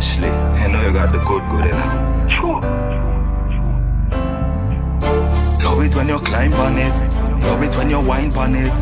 Ashley, you know you got the good, innit? Sure. Love it when you climb on it. Love it when you whine on it.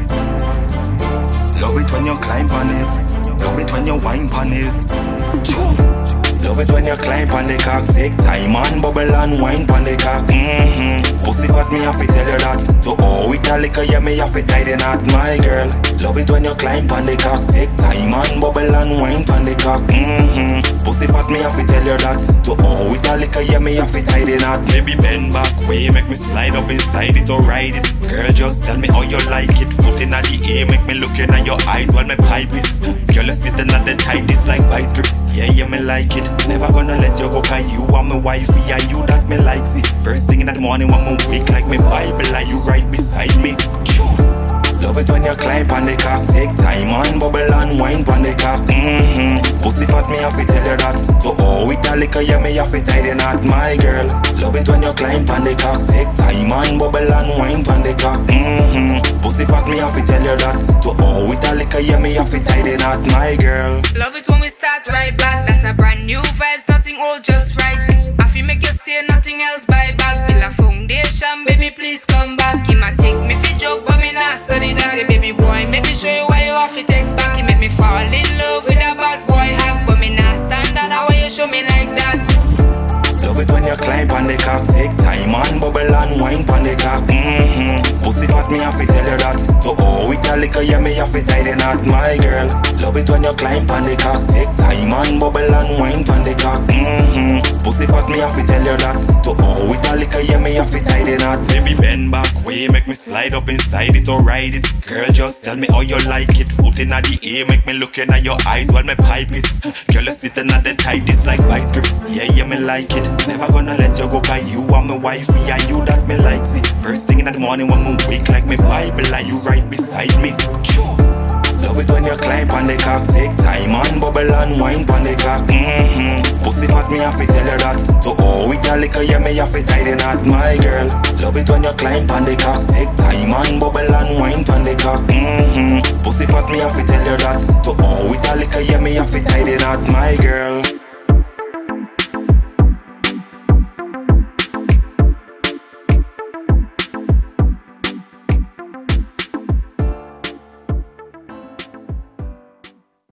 Love it when you climb on it. Love it when you whine on it. Sure. Love it when you climb on the cock. Take time and bubble and wine on the cock. Pussy fat, me have to tell you that. To all with a liquor, yeah, me have to tie the knot, my girl. Love it when you climb on the cock. Take time and bubble and wine on the cock. Pussy fat, me have to tell you that. To all with a liquor, yeah, me have to tie the knot. Baby, bend back way, make me slide up inside it or ride it. Girl, just tell me how you like it. Foot in at the air, make me look in at your eyes while me pipe it. Girl, you sitting at the tightest like vice grip. Yeah, me like it. Never gonna let you go, cause you are my wifey and you that me like see. First thing in the morning when me wake like me Bible and you right beside me. Love it when you climb on the cock. Take time and bubble and wine on the cock. Pussy fat, me have to tell you that. To all with a liquor, yeah, me have to tie the knot, my girl. Love it when you climb on the cock. Take time and bubble and wine on the cock. Pussy fat, me have to tell you that. To all with a liquor, yeah, me have to tie the knot, my girl. Love it when we start right back. That's a brand new vibes, nothing old, just right. I feel make you stay, nothing else buy back. Build a foundation, baby, please come back. He might take me for joke, but me not study that. Say, baby boy, make me show you why you have to text back. He make me fall in love with a bad boy hack, but me not stand that. How you show me like that? Love it when you climb on the cock. Take time and bubble and wine on the cock. Pussy fat, me have to tell you that. To all with a liquor, yeah, me have to tie the knot, my girl. Love it when you climb on the cock. Take time and bubble and wine on the cock. Pussy fat, me have to tell you that. To all with a liquor, yeah, me have to tie the knot. Baby, bend back way, make me slide up inside it or ride it. Girl, just tell me how you like it. Foot in at the air, make me look in at your eyes while me pipe it. Girl, you sitting at the tightest like vice grip. Yeah, me like it. Never gonna let you go, cause you are my wifey and you that me like see. First thing in the morning when me wake like me Bible and you right beside me. Love it when you climb on the cock. Take time and bubble and wine on the cock. Pussy fat, me have to tell you that. To all with a liquor, yeah, me have to tie the knot, my girl. Love it when you climb on the cock. Take time and bubble and wine on the cock. Pussy fat, me have to tell you that. To all with a liquor, yeah, me have to tie the knot, my girl.